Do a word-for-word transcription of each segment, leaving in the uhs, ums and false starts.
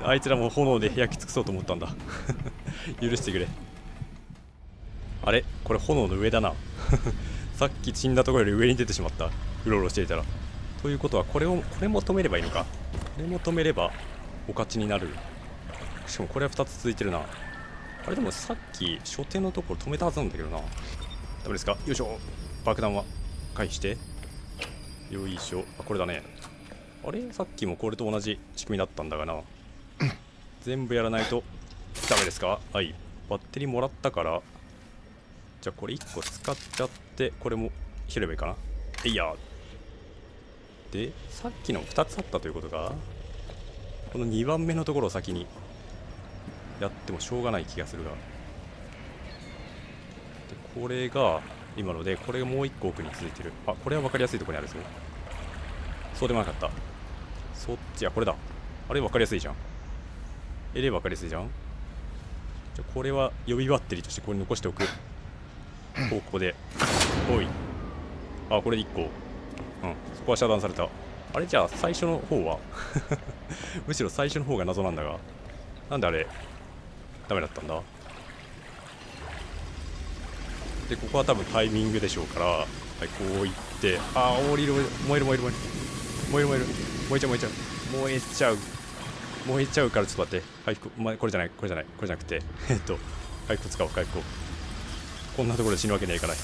あいつらも炎で焼き尽くそうと思ったんだ許してくれ。あれこれ炎の上だなさっき死んだところより上に出てしまった。うろうろしていたら。ということはこれをこれも止めればいいのか。これも止めればお勝ちになる。しかもこれはふたつ続いてるな。あれでもさっき初手のところ止めたはずなんだけどな。ダメですか。よいしょ。爆弾は回避して。よいしょ。あこれだね。あれさっきもこれと同じ仕組みだったんだがな。全部やらないとダメですか。はい。バッテリーもらったから、じゃあこれいっこ使っちゃって、これも拾えばいいかな。えいや。で、さっきのふたつあったということか。このにばんめのところを先にやってもしょうがない気がするが。でこれが今ので、これがもういっこ奥に続いてる。あ、これは分かりやすいところにあるぞ。そうでもなかった。そっちや、これだ。あれ分かりやすいじゃん。えれば分かりやすいじゃん。じゃあこれは予備バッテリーとしてこれ残しておく。ここで。おい。あ、これいっこ。うん。そこは遮断された。あれじゃあ最初の方はむしろ最初の方が謎なんだが。なんであれダメだったんだ。で、ここは多分タイミングでしょうから、はい、こういって、あー、降りる、燃える燃える燃える。燃える燃える。燃えちゃう燃えちゃう。燃えちゃう。燃えちゃうからちょっと待って。回復、ま、これじゃない、これじゃない、これじゃなくて。えっと、回復使おう、回復を。こんなところで死ぬわけにはいかない。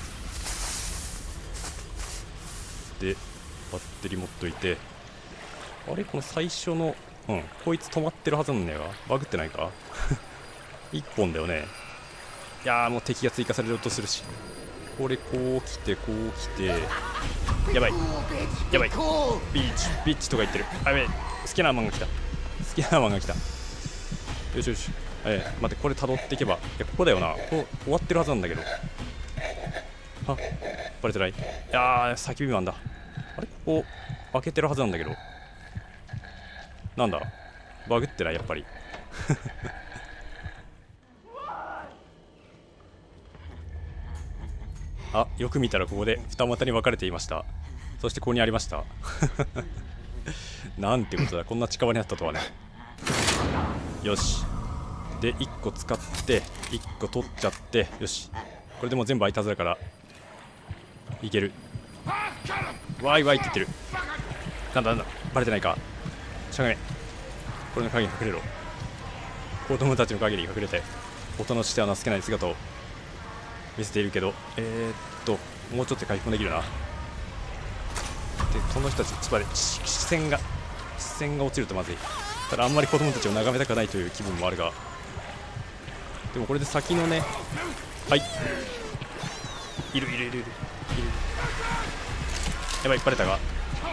で、バッテリー持っといて。あれこの最初の、うん、こいつ止まってるはずなんだよ。バグってないかいっぽんだよね。いやーもう敵が追加されようとするし。これこう来てこう来て、やばいやばい、ビーチビーチとか言ってる。あ、やべえ、スキャナーマンが来た。スキャナーマンが来た。よしよし、えー、待って、これ辿っていけば、いやここだよな。ここ終わってるはずなんだけど。はバレてない。いやー叫びマンだ。あれここ開けてるはずなんだけど、なんだバグってないやっぱりあ、よく見たらここで二股に分かれていました。そしてここにありましたなんてことだ、こんな近場にあったとはね。よし。で、いっこ使っていっこ取っちゃって、よし。これでもう全部開いたはずだからいける。わいわいって言ってる。なんだなんだ、バレてないか。しゃがめ、これの影に隠れろ。子供たちの影に隠れて大人としては情けない姿を見せているけど、えー、っともうちょっとで回復できるな。で、この人たち、ちょっと待って、視線が視線が落ちるとまずい。ただあんまり子供たちを眺めたくないという気分もあるが、でもこれで先のね、はい、いるいるいるいるいる。やばい、バレたが。よ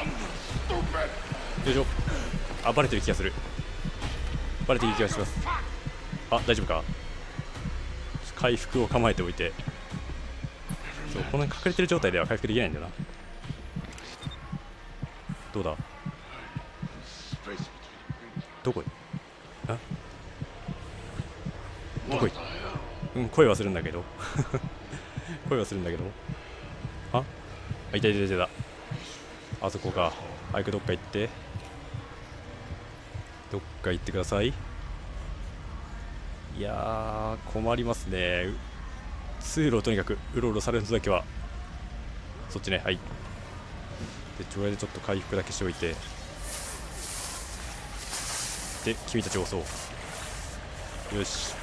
いしょ。あ、バレてる気がする。バレている気がします。あ、大丈夫か。回復を構えておいて。そう、この隠れてる状態では回復できないんだよな。どうだ、どこへ、あ、どこへ、うん、声はするんだけど声はするんだけど、あ、あ、いたいたいたいた。あそこか。早くどっか行って、どっか行ってください。いやー困りますね。通路をとにかくうろうろされるのだけはそっちね。はい。で、とりあえずちょっと回復だけしておいて、で君たちを襲おう。よし。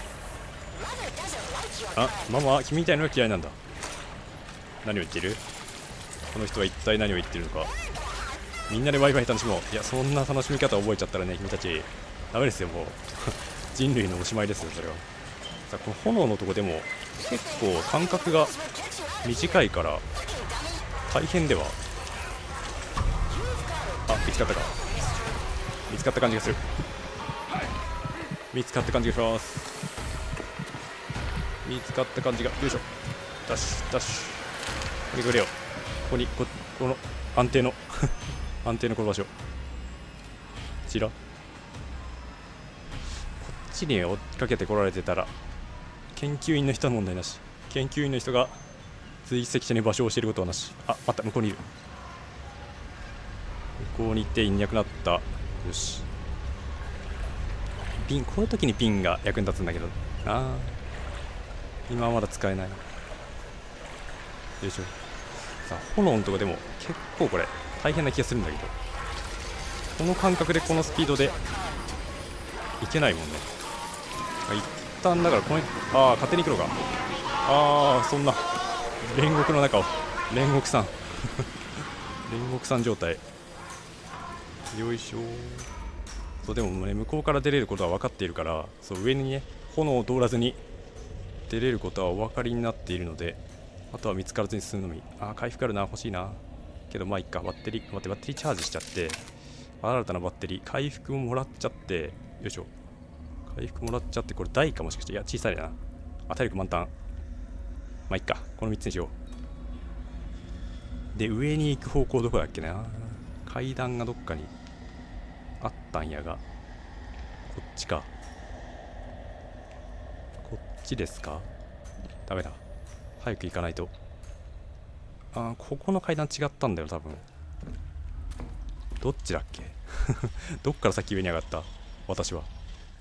あ、ママは君みたいのが嫌いなんだ。何を言っている。この人は一体何を言っているのか。みんなでワイワイ楽しもう。いや、そんな楽しみ方覚えちゃったらね、君たちダメですよ。もう人類のおしまいですよ、それは。さあ、この炎のとこでも結構間隔が短いから大変では。あ、見つかったか。見つかった感じがする。見つかった感じがします。見つかった感じが。よいしょ。ダッシュダッシュ。ここにくれよ。ここに こ, この安定の安定のこの場所。こちらこっちに追っかけてこられてたら研究員の人は問題なし。研究員の人が追跡者に場所を教えることはなし。あ、待った、向こうにいる。向こうに行っていなくなった。よし。 ピン、こういう時にピンが役に立つんだけどああ、今はまだ使えない。よいしょ。さあ炎のとこでも結構これ大変な気がするんだけど、この感覚でこのスピードでいけないもんね。一旦だからこの、ああ勝手に行くのか。ああそんな煉獄の中を煉獄さん煉獄さん状態。よいしょ。そうでもね、向こうから出れることは分かっているから、そう上にね炎を通らずに出れることはお分かりになっているので、あとは見つからずに進むのみ。あー回復あるな、欲しいな。けどまあいっか。バッテリー待って、バッテリーチャージしちゃって、新たなバッテリー回復ももらっちゃって、よいしょ。回復もらっちゃって、これ大かもしかして。いや小さいな。あ体力満タン。まあいっか、このみっつにしよう。で上に行く方向どこだっけな。階段がどっかにあったんやが、こっちか。こっちですか。ダメだ、早く行かないと。あーここの階段違ったんだよ多分。どっちだっけどっからさっき上に上がった私は。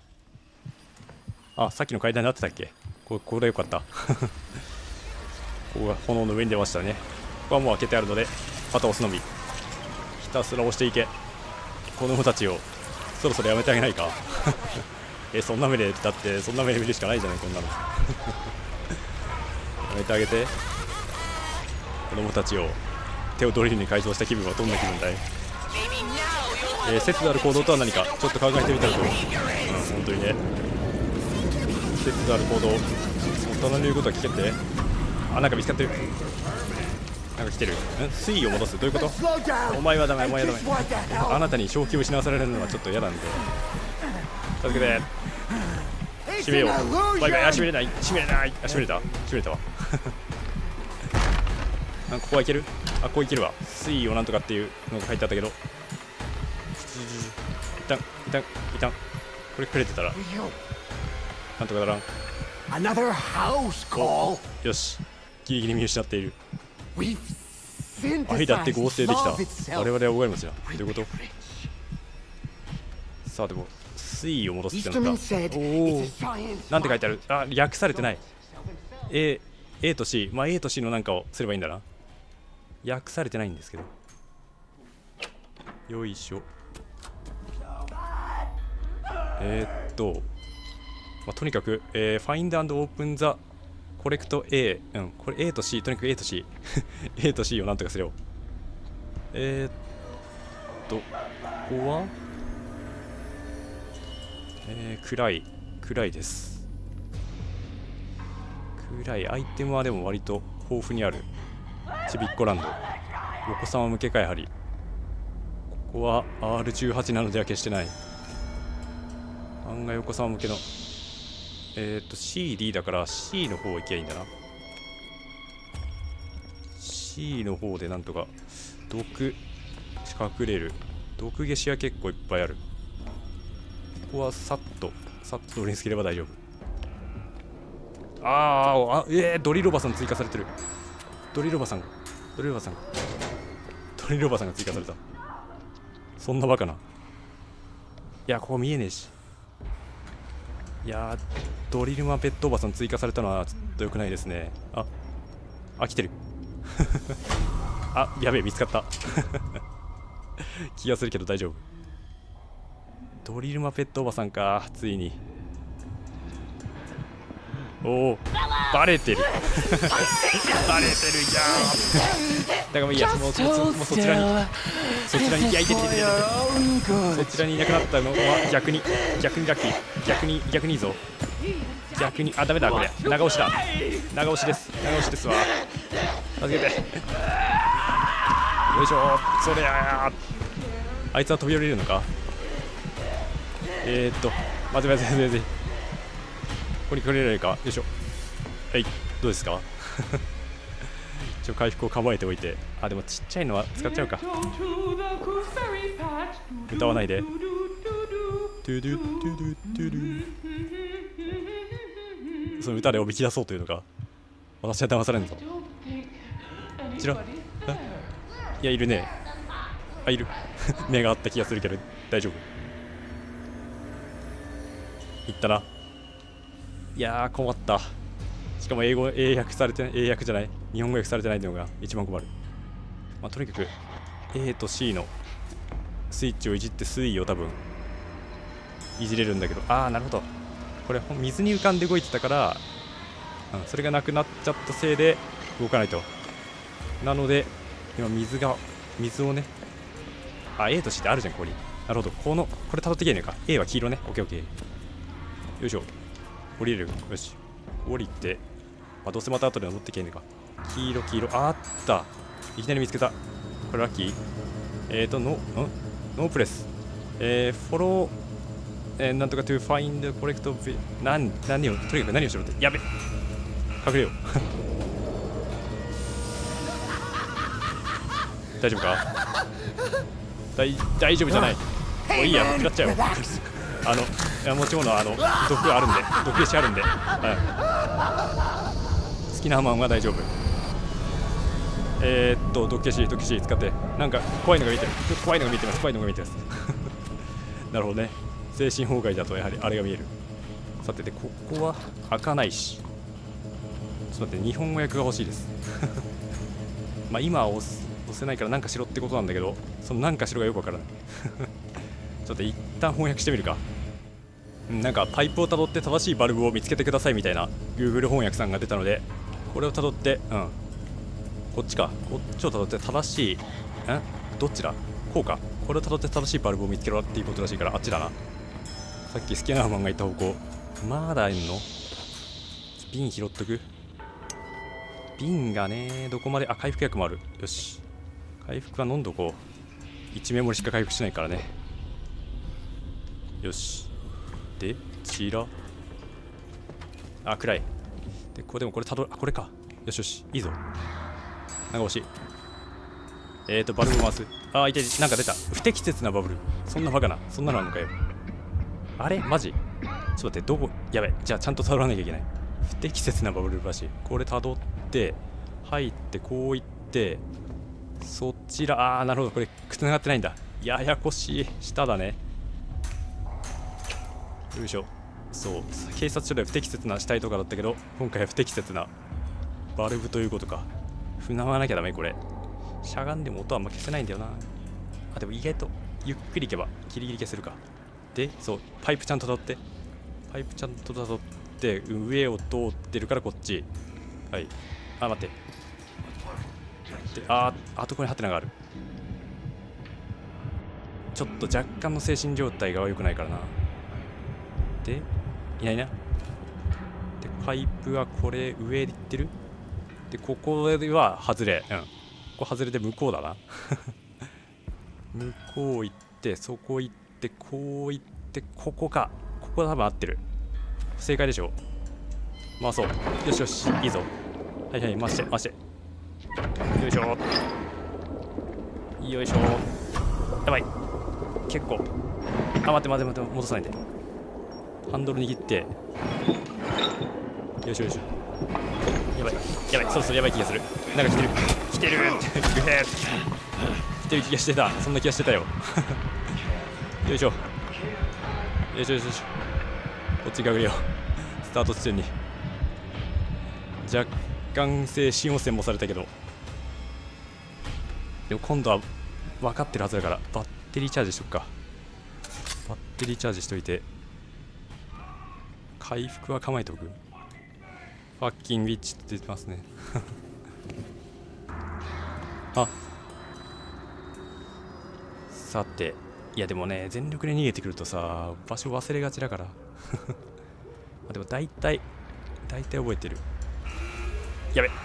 あさっきの階段になってたっけ。ここれよかったここが炎の上に出ましたね。ここはもう開けてあるのであと押すのみ。ひたすら押していけ。子供たちをそろそろやめてあげないかえそんな目で、だってそんな目で見るしかないじゃないこんなのやめてあげて。子供たちを手をドリルに改造した気分はどんな気分だい。えー、節度ある行動とは何かちょっと考えてみたらどう。うん本当にね、節度ある行動、大人の言うことは聞けって。あなんか見つかってる。なんか来てる。ん水位を戻す、どういうこと。お前はダメ、お前はダメ。あなたに正気を失わされるのはちょっと嫌なんで助けて。閉めよう。バイバイ。あ閉めれない、閉めれない。あ閉めれた、閉めれたわあここはいける。あここいけるわ。水位をなんとかっていうのが書いてあったけど、一旦一旦一旦これくれてたらなんとかならん。よしギリギリ見失っている。愛だって合成できた。我々は大金持ちだ。どういうこと。さあでも水位を戻すってなった。おおなんて書いてある。あ略されてない。 A, A と C、 まあ A と C のなんかをすればいいんだな。訳されてないんですけど。よいしょ。えー、っと、まあ、とにかく、えー、Find and Open the Correct A、うん、これ A と C、とにかく A と C A と C をなんとかするよ。えー、っとここはえー、暗い暗いです。暗い。アイテムはでも割と豊富にある。ちびっこランド。お子様向けかやはり。ここは アールじゅうはち なのでは決してない。案外お子様向けの。えっと シーディー だから C の方行きゃいいんだな。 C の方でなんとか毒隠れる。毒消しは結構いっぱいある。ここはさっとさっと通りにつければ大丈夫。あーあえー、ドリルおばさん追加されてる。ドリルおばさんがドリルおばさんがドリルおばさんが追加された。そんなバカな。いやここ見えねえし。いやードリルマペットおばさん追加されたのはちょっと良くないですね。ああ来てるあやべえ見つかった気がするけど大丈夫。ドリルマペットおばさんかついに。おおバレてるバレてる。いやだからもういいや、もうそもうそちらにそちらにいやいてててててそちらにいなくなったのは逆に逆にラッキー。逆に逆にいいぞ。逆にあダメだこれ長押しだ。長押しです長押しですわ。助けてよいしょ。それやあいつは飛び降りるのか。えーっとまずまずまずまずここに来れないか。よいしょ。はいどうですか一応回復を構えておいて。あでもちっちゃいのは使っちゃうか。歌わないで。トゥドゥトゥドゥトゥドゥその歌でおびき出そうというのか。私は騙されんぞ。ちらいやいるね。あいる目があった気がするけど大丈夫。 いったな。いやー困った。しかも英語英訳されてない、英訳じゃない日本語訳されてないっていうのが一番困る。まあとにかく A と C のスイッチをいじって水位を多分いじれるんだけど、ああなるほど、これ水に浮かんで動いてたから、うん、それがなくなっちゃったせいで動かないと。なので今水が水をね、あ A と C ってあるじゃんここに。なるほど、このこれ辿っていけねえか。 A は黄色ね。 オーケーオーケー。 よいしょ、降りれる。よし降りて、まあ、どうせまた後で戻っていけねえか。黄色黄色あった、いきなり見つけた。これラッキー。えーとノんノープレス、えー、フォロー、えー、なんとか to find the correct way。 何何をとにかく何をしろって。やべ隠れよう大丈夫か。大大丈夫じゃない。もういいや、使っちゃうよあのいや持ち物はあの毒あるんで、毒消しあるんで、はい、好きなハマンは大丈夫。えー、っと毒消し毒消し使って、なんか怖いのが見えてる、怖いのが見えてます怖いのが見えてますなるほどね、精神崩壊だとやはりあれが見える。さてでここは開かないし、ちょっと待って、日本語訳が欲しいですまあ今は押す押せないからなんかしろってことなんだけど、そのなんかしろがよくわからないちょっと一旦翻訳してみるか。なんかパイプをたどって正しいバルブを見つけてくださいみたいな Google 翻訳さんが出たので、これをたどって、うん、こっちか、こっちをたどって正しい、んどっちだ、こうか、これをたどって正しいバルブを見つけろっていうことらしいから、あっちだな。さっきスキャナーマンが言った方向、まだいんの。瓶拾っとく。瓶がね、どこまで、あ、回復薬もある。よし、回復は飲んどこう。いちメモリしか回復しないからね。よし、でちら、あ暗い。でこれでもこれたどる、あこれか。よしよしいいぞ。なんか惜しい。えーとバルブ回す。あーいて、なんか出た。不適切なバブル。そんなバカな、そんなのあるのかよ。あれマジちょっと待って、どこ、やべ、じゃあちゃんとたどらなきゃいけない。不適切なバブルらしい。これたどって入ってこういって、そちら、あーなるほど、これつながってないんだ。ややこしい。下だね。よいしょ。そう警察署では不適切な死体とかだったけど、今回は不適切なバルブということか。踏まなきゃダメこれ。しゃがんでも音はあんま消せないんだよな。あでも意外とゆっくりいけばギリギリ消せるか。でそうパイプちゃんとたどって、パイプちゃんとたどって上を通ってるからこっち。はい、あ待って、であーあとこにハテナがある。ちょっと若干の精神状態が良くないからな。でいないな。でパイプはこれ上でいってる。でここでは外れ、うんここ外れで向こうだな向こう行ってそこ行ってこう行ってここか。ここ多分合ってる。正解でしょ。回そう。よしよしいいぞ。はいはい回して回して、よいしょよいしょ。やばい結構、あ待って待って待って戻さないで。ハンドル握って、よいしょよいしょ。やばいやばい、そろそろやばい気がする。なんか来てる来てるってグヘー来てる気がしてた。そんな気がしてたよよいしょよいしょよいしょよいしょ。こっち隠れよう。スタート地点に若干精神汚染もされたけど、でも今度は分かってるはずだからバッテリーチャージしとくか。バッテリーチャージしといて回復は構えておく。ファッキンウィッチって出てますねあさて、いやでもね全力で逃げてくるとさ場所忘れがちだからでも大体大体覚えてる。やべ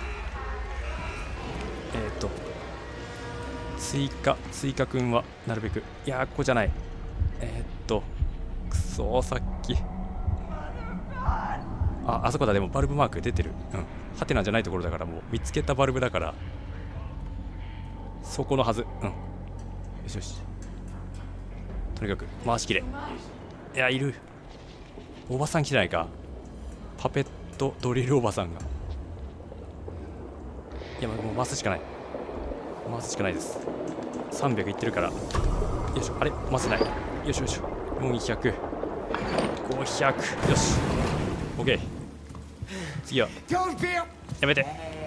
えっ、ー、と追加追加くんはなるべく、いやーここじゃない。えっ、ー、とくそーさっきあ、あそこだ。でもバルブマーク出てる。うん。ハテナじゃないところだから、もう見つけたバルブだから、そこのはず。うん。よしよし。とにかく、回しきれ。いや、いる。おばさん来てないか。パペットドリルおばさんが。いや、もう回すしかない。回すしかないです。さんびゃくいってるから。よいしょ。あれ回せない。よいしょよいしょ。よんひゃく。 ごひゃく。よし OK。 次はやめて。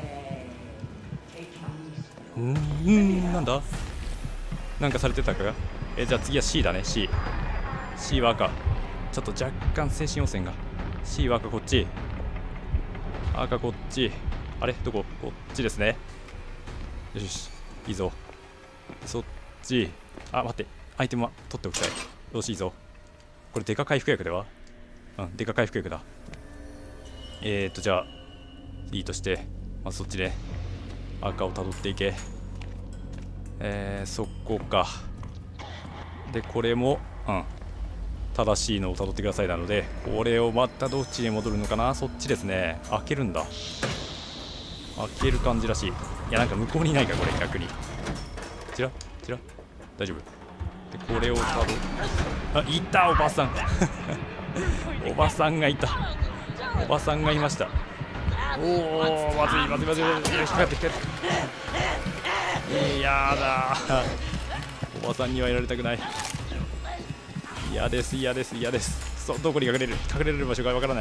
うんんなんだ、なんかされてたか。えじゃあ次は C だね。 C C は赤。ちょっと若干精神汚染が。 C は赤、こっち赤、こっち。あれどこ、こっちですね。よしよしいいぞ。そっち。あ待って、アイテムは取っておきたい。よしいいぞ。これデカ回復薬では。うんデカ回復薬だ。えーっとじゃあいいとして、まずそっちで赤をたどっていけ。えー、そこか。でこれもうん正しいのをたどってくださいなので、これをまたどっちに戻るのかな。そっちですね。開けるんだ。開ける感じらしい。いやなんか向こうにいないかこれ。逆にちらちら大丈夫で、これをたどあいたおばさんおばさんがいた。おばさんがいました。おおまずいまずいまずいまずい。引っかかって引っかかって。いやだおばさんにはやられたくない。嫌です嫌です嫌です。そう、どこに隠れる隠れる場所がわからない。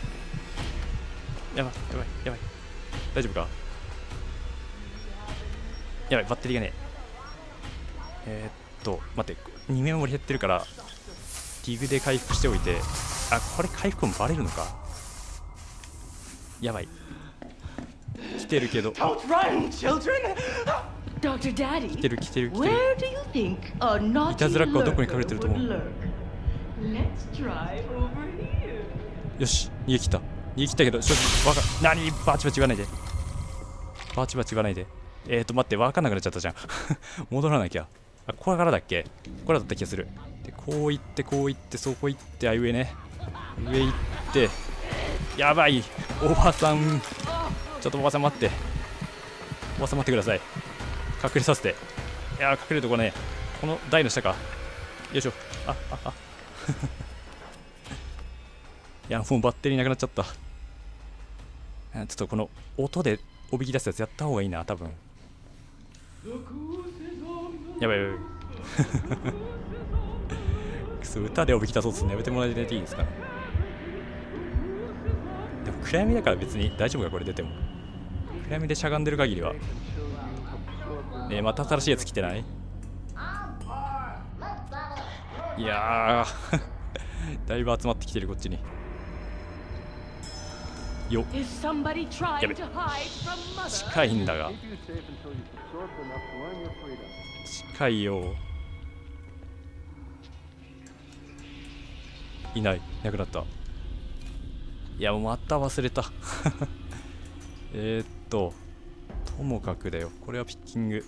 やばいやばいやばい。大丈夫か。やばいバッテリーがねえー、っと待ってにメモリ減ってるからディグで回復しておいて。あこれ回復もバレるのか。やばい来てるけど。 Don't run, children! Doctor Daddy, 来てる来てる来て where る。 do you think a いた naughty ずらっ子はどこに隠 lurker れてると思う。 would lurk? Let's try over here. よし逃げ切った逃げ切ったけどちょっとわか何バチバチ言わないでバチバチ言わないで。えーと待って分かんなくなっちゃったじゃん戻らなきゃ。あこれからだっけ。これだった気がする。でこう行ってこう行ってそこ行ってあ上ね上行ってやばいおばさん。ちょっとおばさん待っておばさん待ってください。隠れさせて。いやー隠れるとこねこの台の下か。よいしょ。あああいやもうバッテリーなくなっちゃった。ちょっとこの音でおびき出すやつやった方がいいな多分。やばいやばいくそ歌でおびき出そうとするのやめてもらえていいですか。でも暗闇だから別に大丈夫かこれ出ても。暗闇でしゃがんでる限りは。ねえまた新しいやつ来てない。いやーだいぶ集まってきてるこっちに。よっやべ近いんだが近いよ。いないいなくなった。いやもうまた忘れたえーっとともかくだよ。これはピッキング。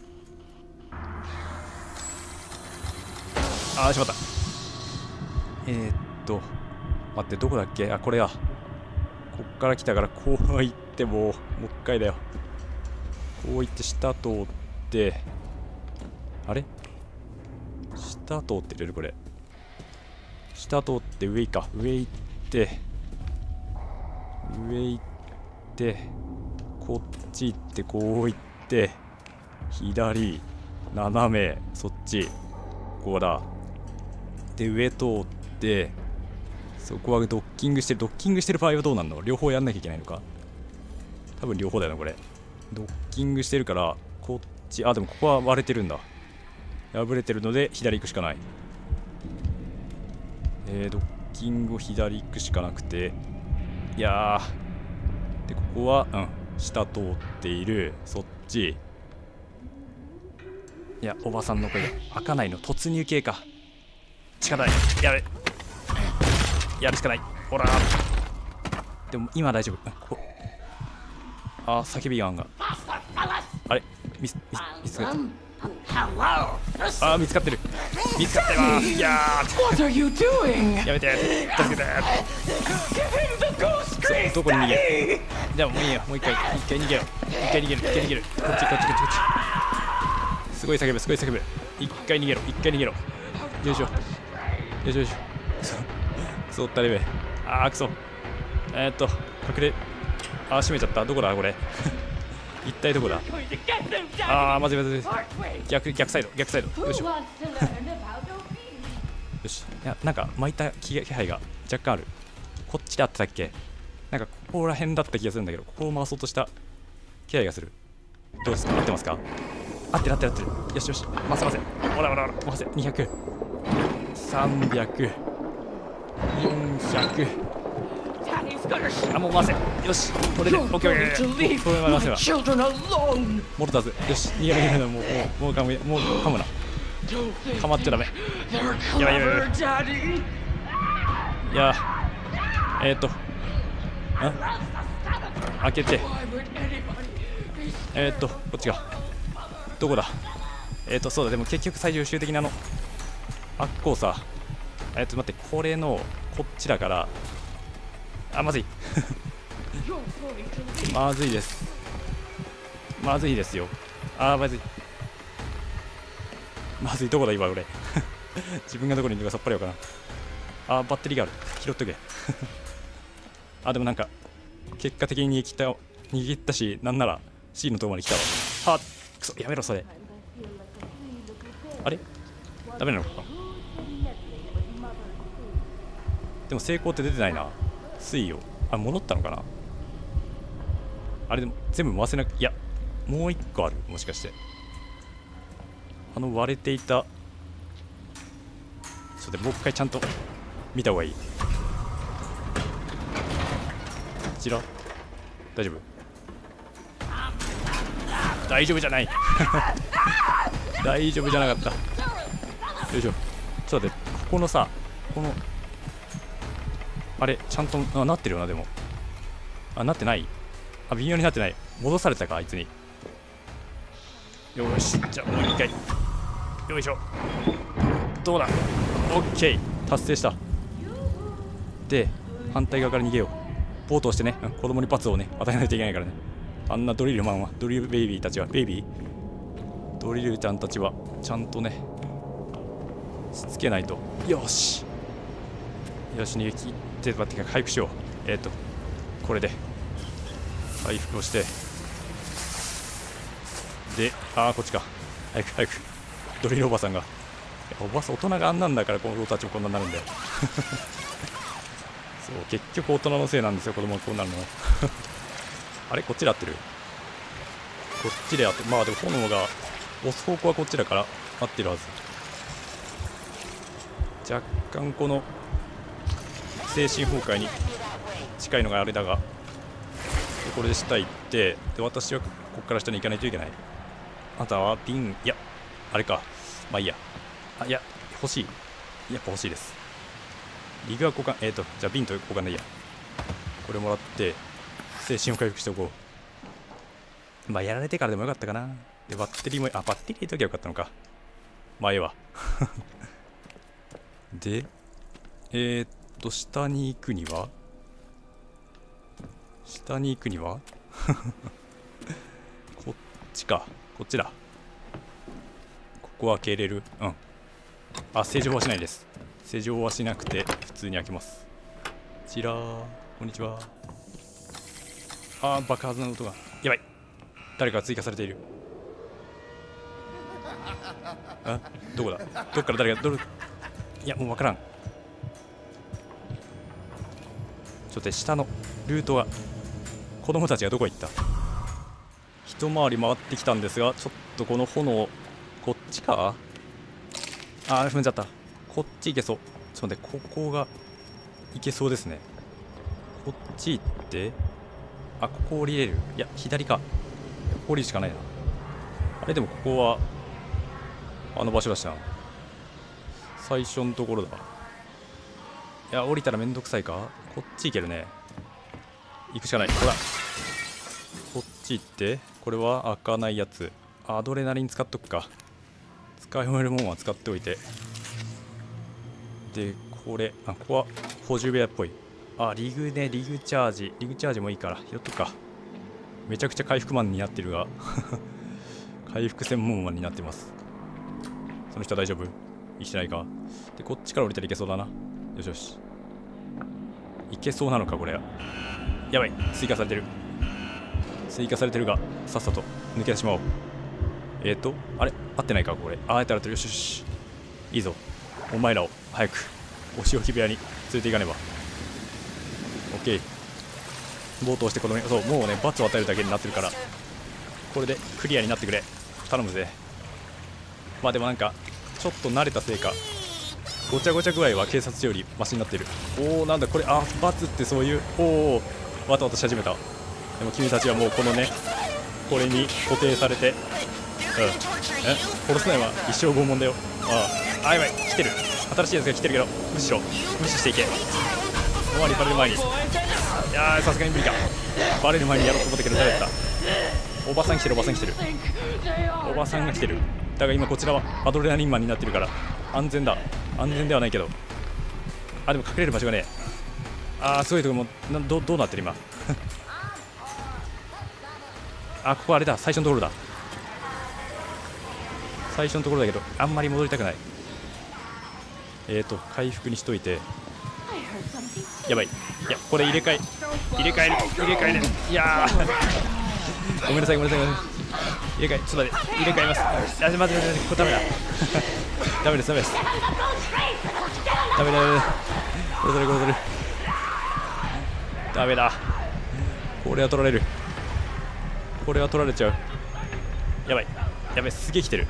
ああしまった。えーっと待ってどこだっけ。あこれや。こっから来たからこう行ってもうもう一回だよ。こう行って下通ってあれ下通ってるこれ。下通って上か上行って上行ってこっち行ってこう行って左斜めそっちここだ。で上通ってそこはドッキングしてる。ドッキングしてる場合はどうなの。両方やんなきゃいけないのか。多分両方だよなこれ。ドッキングしてるからこっち。あでもここは割れてるんだ。破れてるので左行くしかない。えー、ドッキングを左行くしかなくて。いやーでここはうん下通っている。そっち。いやおばさんの声が開かないの。突入系か。近ない。やべやるしかない。ほらでも今大丈夫。こあ叫びがんがあれ見つ見見つかったあ見つかってる見つかってます。いやーやめて助けてそどこに逃げる。じゃあもういいよもう一回一回逃げろ一回逃げる一回逃げるこっちこっちこっちこっちすごい叫ぶすごい叫ぶ一回逃げろ一回逃げろよいしょよいしょよいしょくそったれべ。あーくそえー、っと隠れあー閉めちゃった。どこだこれ一体どこだ。あーまずいまずい逆逆サイド逆サイドよいしょよし、いやなんか巻いた気配が若干ある。こっちで合ってたっけ。なんかここら辺だった気がするんだけど、ここを回そうとした気配がする。どうですか、合ってますか。合ってる合ってる合ってる。よしよし、回せ回せ、ほらほらほら回せ。にひゃく、さんびゃく、よんひゃく、 Daddy's gonna shoot あ、もう回せ。よし、これで You're OK going to OK。 leave これ回 my せば children alone. モルターズ。よし、逃げる逃げる。もうもうもうかむもうかむな。 Don't think かまっちゃダメ。 they're やばいやばいやば clever, Daddy. いやえー、っとあ開けて、 Why would anybody be えー、っとこっちがどこだ。えー、っとそうだ、でも結局最終的なのあっこうさ、えー、っと待って、これのこっちだから、あ、まずい You're going to leave. まずいです、まずいですよ。あーまずいまずい。どこだ今俺自分がどこにいるのかさっぱりわからん。あー、バッテリーがある、拾っとけあ、でもなんか結果的に逃げ切ったよ、逃げ切ったし、なんなら C のところまで来たわ。はっ、くそ、やめろそれ。あれダメなのか。でも成功って出てないな。水をあ、戻ったのかな。あれでも全部回せなく、いやもう一個ある、もしかして。あの割れていた、ちょっともう一回ちゃんと見た方がいい。こちら大丈夫、大丈夫じゃない大丈夫じゃなかった。よいしょ。ちょっと待って、ここのさ、このあれちゃんとあなってるよな。でもあ、なってない。あ、微妙になってない。戻されたかあいつに。よし、じゃあもう一回。よいしょ。どうだ。オッケー、達成した。で反対側から逃げよう。ボートをしてね、うん、子供に罰をね与えないといけないからね。あんなドリルマンは、ドリルベイビーたちは、ベイビードリルちゃんたちはちゃんとねしつけないと。よしよし、逃げ切って、待って、回復しよう。えっ、ー、とこれで回復をして、で、ああこっちか。早く早く。ドリルおばさんが、おばさん、大人があんなんだから子供たちもこんなになるんだよそう、結局大人のせいなんですよ、子供がこうなるのあれこっちで合ってる、こっちで合ってる。まあでも炎が押す方向はこっちだから合ってるはず。若干この精神崩壊に近いのがあれだが、これで下行って、で私はここから下に行かないといけない。あとは瓶、いやあれか、まあいいや。あ、いや欲しい、やっぱ欲しいです。リグは交換、えっ、ー、とじゃあ瓶と交換でいいや。これもらって精神を回復しておこう。まあやられてからでもよかったかな。でバッテリーも、あ、バッテリー入れときゃよかったのか。まあええわでえー、っと下に行くには下に行くにはこっちか、こっちだ。ここは開けれる。うん。あ、正常はしないです。正常はしなくて普通に開けます。こちら、こんにちは。あー、爆発の音がやばい。誰かが追加されている。あ、どこだ、どっから誰がどれ、いやもう分からん。ちょっと下のルートは、子供たちがどこ行った。一回り回ってきたんですが、ちょっとこの炎、こっちか。あー、踏んじゃった。こっち行けそう。ちょっと待って、ここが行けそうですね。こっち行って、あ、ここ降りれる。いや左か、ここ降りるしかないな。あれでもここはあの場所だしな、最初のところだ。いや降りたらめんどくさいか。こっち行けるね。行くしかない。ほらこっち行って、これは開かないやつ。アドレナリン使っとくか。使い終えるもんは使っておいて。でこれ、あ、ここは補充部屋っぽい。あ、リグね、リグチャージ、リグチャージもいいから拾っとくか。めちゃくちゃ回復マンになってるが回復専門マンになってます。その人は大丈夫？生きてないか。でこっちから降りたらいけそうだな。よしよし、いけそうなのかこれ。やばい、追加されてる、追加されてるが、さっさと抜けてしまおう。えっ、ー、とあれ合ってないかこれ。あ、合ってる合ってる。よしよし、いいぞ、お前らを早くお仕置き部屋に連れて行かねば。オッケー。冒頭して子供に、そうもうね罰を与えるだけになってるから、これでクリアになってくれ、頼むぜ。まあでもなんかちょっと慣れたせいかごちゃごちゃ具合は警察署よりマシになってる。おお、なんだこれ、あ、罰ってそういう、おお、わたわたし始めた。でも君たちはもうこのね、これに固定されて、うん、え、殺すのは一生拷問だよ。ああ、あ、やばい、来てる。新しいやつが来てるけど、むしろ無視していけ。終わりバレる前に、いやー、さすがに無理か。バレる前にやろうと思ったけど誰だった。おばさん来てる、おばさん来てる、おばさんが来てる。だが今こちらはアドレナリンマンになってるから安全だ。安全ではないけど、あ、でも隠れる場所がね、あー、すごいとこもな、どどうなってる今あ、ここあれだ、最初のところだ。最初のところだけどあんまり戻りたくない。えーと回復にしといて、やばい、いやこれ入れ替え入れ替える入れ替える、いやーごめんなさいごめんなさいごめんなさい、入れ替え、ちょっと待って、入れ替えます。あ、待って待って待って、これダメだダメですダメですダメだダメだ、これ取れこれ取れ、ダメだ、これは取られる、これは取られちゃう。やばいやばい、すげえ来てる。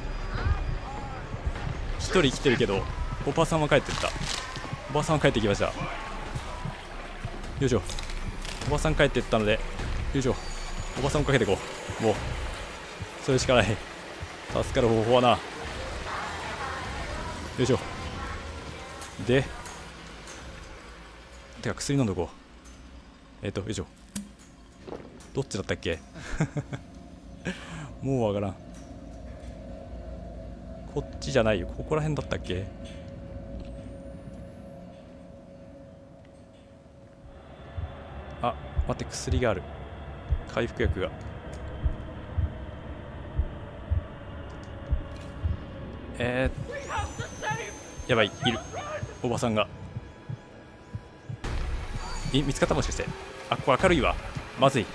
一人来てるけどおばさんは帰ってった。おばさんは帰ってきました。よいしょ、おばさん帰ってったので、よいしょ、おばさんをかけていこう。もうそれしかない。助かる方法はな。よいしょ。でてか薬飲んどこう。えっとよいしょ、どっちだったっけもうわからん。こっちじゃないよ、ここら辺だったっけ。あ、待って、薬がある、回復薬が。えー、やばい、いるおばさんが。え、見つかった、もしかして。あ、ここ明るいわ、まずい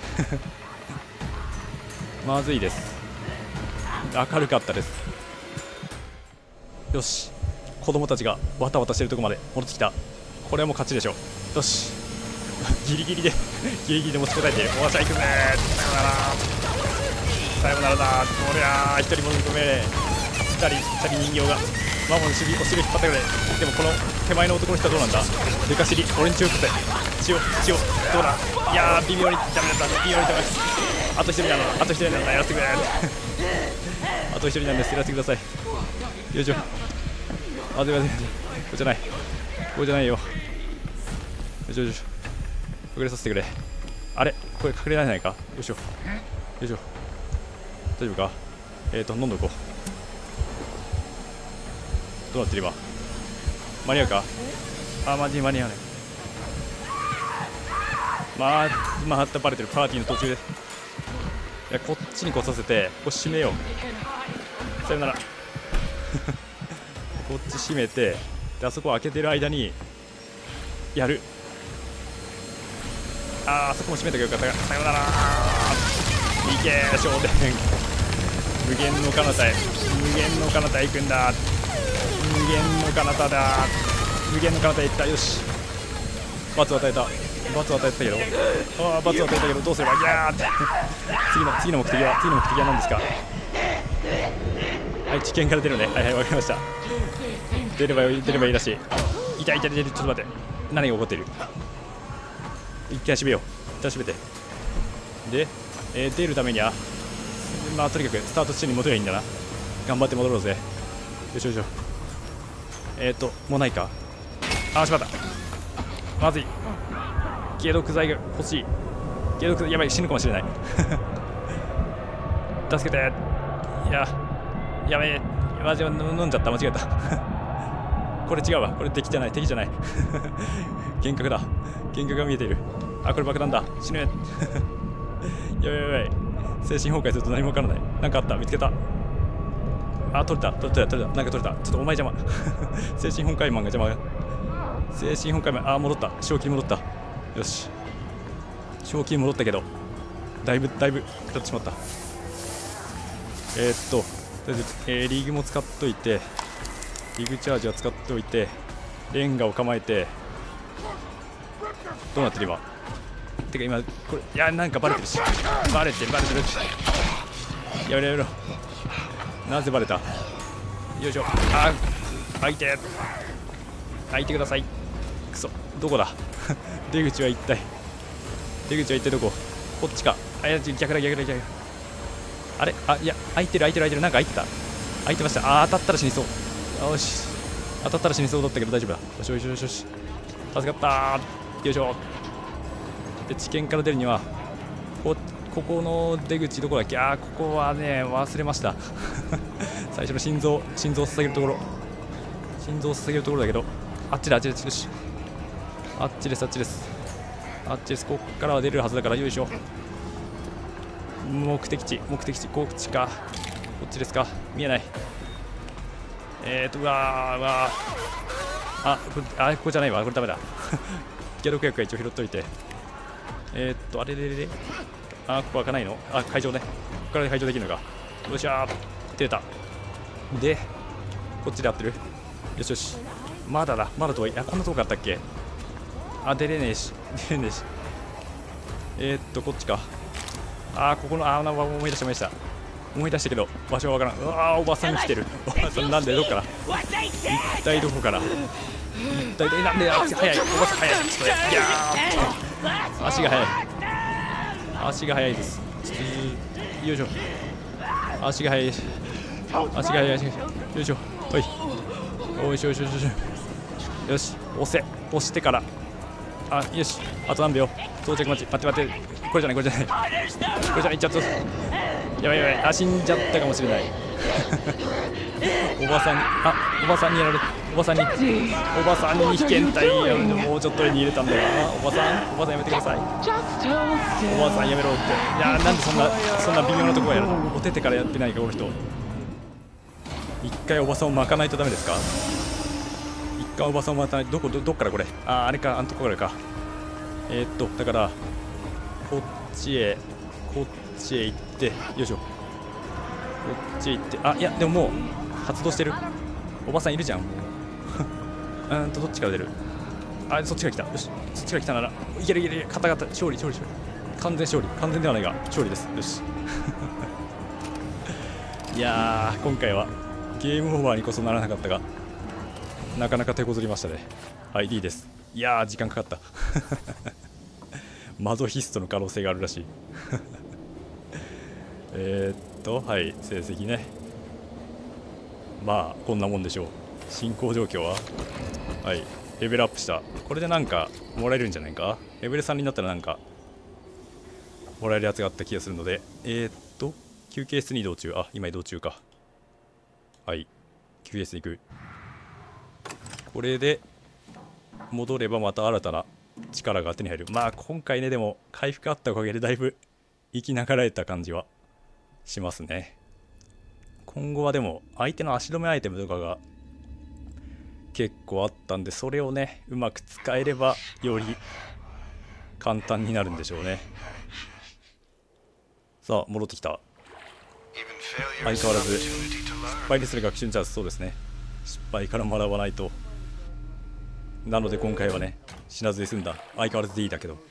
まずいです、明るかったです。よし、子供たちがわたわたしてるとこまで戻ってきた。これはもう勝ちでしょ。よしギリギリでギリギリで持ちこたえて、おわしゃ行くぜ、さよならさよならだ。こりゃー一人戻り込め、ふたりふたり人形がマモの尻お尻引っ張ったくらい。でもこの手前の男の人はどうなんだ。でか尻、俺に血をくせ、血を血をどうだ。いやー微妙にダメだった、微妙にダメだ。あと一人なの、あと一人なんだ、やらせてくれあと一人なんです、やらせてください。よいしょ、あ、すいません、これじゃない、これじゃないよ。よいしょよいしょ、隠れさせてくれ。あれ、これ隠れられないか。よいしょよいしょ、大丈夫か。えーと飲んどこう。どうなってる今、間に合うか。あ、マジ間に合わない。まあ今はったバレてる、パーティーの途中です。いや、こっちに来させて、ここ閉めよう。さよならこっち閉めて、であそこ開けてる間にやる。あー、あそこも閉めたけどよかったが、さよならー。いけー、焦点無限の彼方へ、無限の彼方へ行くんだ。無限の彼方だ、無限の彼方へ行った。よし、罰を与えた、罰を与えたけど、ああ罰を与えたけどどうすれば。いやーって次の次の目的は次の目的は何ですか。はい、知見から出るね。はいはい、わかりました。出ればいい、出ればいいらしい。痛い痛い痛い、ちょっと待って、何が起こっている。一回閉めよう、一旦閉めて。で、えー、出るためにはまあとにかくスタート地点に戻ればいいんだな。頑張って戻ろうぜ。よいしょよいしょ。えっ、ー、ともうないか。あー、しまった、まずい。解毒剤が欲しい。解毒剤、やばい、死ぬかもしれない助けて。いや、やべえ、マジで飲んじゃった、間違えたこれ違うわ、これ敵じゃない、敵じゃない幻覚だ、幻覚が見えている。あ、これ爆弾だ、死ぬやばいやばい、精神崩壊すると何もわからない。なんかあった、見つけた。あ、取れた取れた取れた、なんか取れた。ちょっとお前邪魔精神崩壊マンが邪魔。精神崩壊マン、あ、戻った、正気に戻った。よし、正気に戻ったけどだいぶだいぶ使ってしまった。えー、っととりあえず、えー、リーグも使っといて、リーグチャージは使っておいて、 レンガを構えて、どうなってる今。てか今これ、いやなんかバレてるし、バレてるバレてる。やめろやめろ。なぜバレた。よいしょ。あー、開いて開いてください。くそ、どこだ出口は一体、出口は一体どこ。こっちか。あ、いや逆だ逆だ逆だ。あれ、あ、いや開いてる開いてる開いてる。なんか開いてた、開いてました。あー、当たったら死にそう。よし、当たったら死にそうだったけど大丈夫だ。よしよしよしよし、助かったー。よいしょ。で、地検から出るにはこここの出口どこだっけ。あー、ここはね忘れました最初の心臓心臓を捧げるところ、心臓を捧げるところだけど、あっちだあっちだ。よし、あっちですあっちですあっちです。こっからは出るはずだから。よいしょ。目的地目的地こっちか、こっちですか。見えない。えーとうわーうわー、あこれ、あここじゃないわ、これダメだ解毒薬は一応拾っといて。えーっとあれれれれ、あここ開かないの。あ、会場ね、ここから会場できるのか。よっしゃー、出た。でこっちで合ってる。よしよし、まだだまだ遠い。あ、こんなとこあったっけ。あ、出れねえし出れねえし。えー、っとこっちか。あー、ここの、あー、思い出した思い出した思い出したけど場所はわからん。うわー、おばさん来てる。おばさんなんで、どっから、一体どこから、一体なんで。足速い、おばさん速い。ちょっとね、いやー、足が速い足が速いです。ちょっとよいしょ、足が速い足が速い足が速い。よいしょ、ほい、よいしょよいしょよいしょ。よし、押せ、押してから、あ、よし、あと何秒。到着待ち、待って待って、これじゃないこれじゃないこれじゃない、ちょっとやばいやばい、あ、死んじゃったかもしれないおばさんに、あ、おばさんにやられ、おばさんにおばさんに被験体、もうちょっとで逃げれたんだよな。おばさん、おばさんやめてください。おばさんやめろって。いやー、なんでそんなそんな微妙なところやるの。お手手からやってないかこの人。一回おばさんを巻かないとダメですか。一回おばさんを巻かないと。どこ ど, どっからこれ。あー、あれか、あのとこからか。えー、っとだからこっちへこっちへ行って、よいしょ、こっちへ行って、あ、いやでももう発動してる。おばさんいるじゃんもううーんとどっちから出る。あ、そっちが来た。よし、そっちが来たならいけるいけるいける。カタカタ、勝利勝利勝利、完全勝利、完全ではないが勝利です。よしいやー、今回はゲームオーバーにこそならなかったが、なかなか手こずりましたね。はい、いいです。いやー、時間かかったマゾヒストの可能性があるらしいえーっとはい、成績ね、まあこんなもんでしょう。進行状況は、はい、レベルアップした。これでなんかもらえるんじゃないか。レベルさんになったらなんかもらえるやつがあった気がするので、えーっと休憩室に移動中。あ、今移動中か。はい、休憩室に行く。これで戻ればまた新たな力が手に入る。まあ今回ね、でも回復あったおかげでだいぶ生きながらえた感じはしますね。今後はでも相手の足止めアイテムとかが結構あったんで、それをねうまく使えればより簡単になるんでしょうね。さあ戻ってきた。相変わらず失敗にする学習チャンス。そうですね、失敗から学ばないと。なので今回はね死なずに済んだ。相変わらずでいいだけど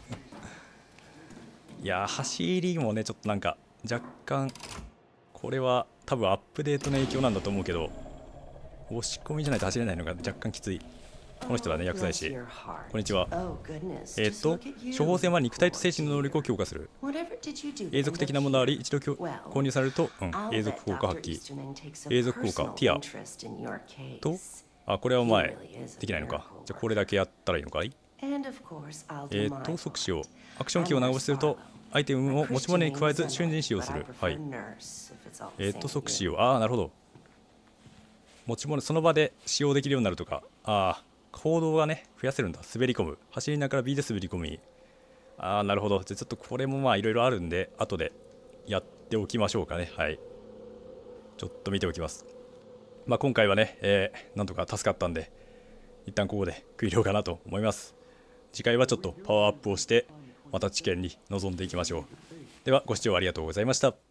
いやー、走りもねちょっとなんか若干、これは多分アップデートの影響なんだと思うけど、押し込みじゃないと走れないのが若干きつい。この人だね、薬剤師。こんにちは。えー、っと処方箋は肉体と精神の能力を強化する。永続的なものあり、一度購入されると、うん、永続効果発揮。永続効果ティアと、あ、これはお前できないのか。じゃあこれだけやったらいいのかい。えー、っと即使用、アクションキーを長押しするとアイテムを持ち物に加えず瞬時に使用する。はい、えー、っと即使用、ああなるほど、持ち物その場で使用できるようになるとか。ああ、行動がね増やせるんだ。滑り込む、走りながら B で滑り込み。ああなるほど。じゃあちょっとこれもまあいろいろあるんで後でやっておきましょうかね。はい、ちょっと見ておきます。まあ今回はね、えー、なんとか助かったんで一旦ここで区切ろうかなと思います。次回はちょっとパワーアップをしてまた知見に臨んでいきましょう。ではご視聴ありがとうございました。